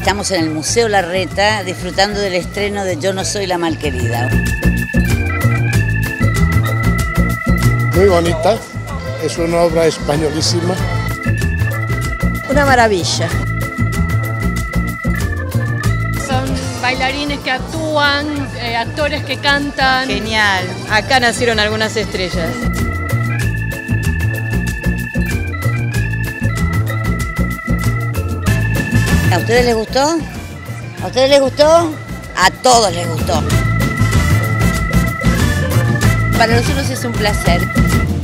Estamos en el Museo Larreta disfrutando del estreno de Yo no soy la malquerida. Muy bonita, es una obra españolísima. Una maravilla. Son bailarines que actúan, actores que cantan. Genial, acá nacieron algunas estrellas. ¿A ustedes les gustó? ¿A ustedes les gustó? A todos les gustó. Para nosotros es un placer.